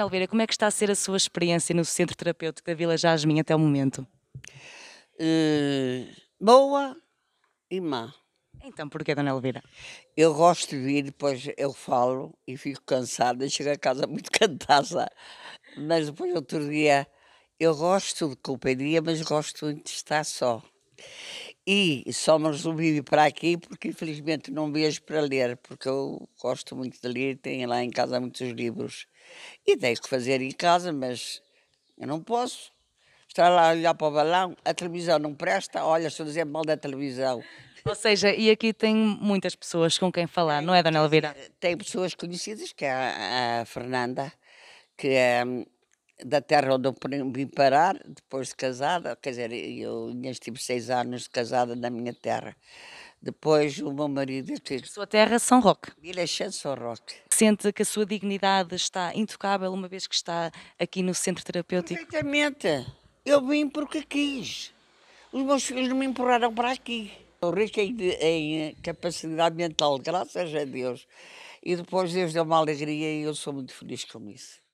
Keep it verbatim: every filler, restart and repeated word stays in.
Dona Elvira, como é que está a ser a sua experiência no Centro Terapêutico da Vila Jasmim até o momento? Eh, boa e má. Então, porquê, Dona Elvira? Eu gosto de vir, depois eu falo e fico cansada, chego a casa muito cansada, mas depois outro dia eu gosto de companhia, mas gosto muito de estar só. E só me resolvi vir para aqui porque infelizmente não vejo para ler, porque eu gosto muito de ler, tenho lá em casa muitos livros. E tenho que fazer em casa, mas eu não posso estar lá a olhar para o balão, a televisão não presta, olha, estou a dizer mal da televisão. Ou seja, e aqui tem muitas pessoas com quem falar, não é, Tenho, Dona quer Elvira? dizer, tem pessoas conhecidas, que é a, a Fernanda, que é hum, da terra onde eu pre- vim parar, depois de casada, quer dizer, eu ainda estive seis anos de casada na minha terra. Depois o meu marido, que A sua terra, São Roque. Vila São Roque. Sente que a sua dignidade está intocável uma vez que está aqui no Centro Terapêutico? Perfeitamente. Eu vim porque quis. Os meus filhos não me empurraram para aqui. Eu rico em, em capacidade mental, graças a Deus. E depois Deus deu uma alegria e eu sou muito feliz com isso.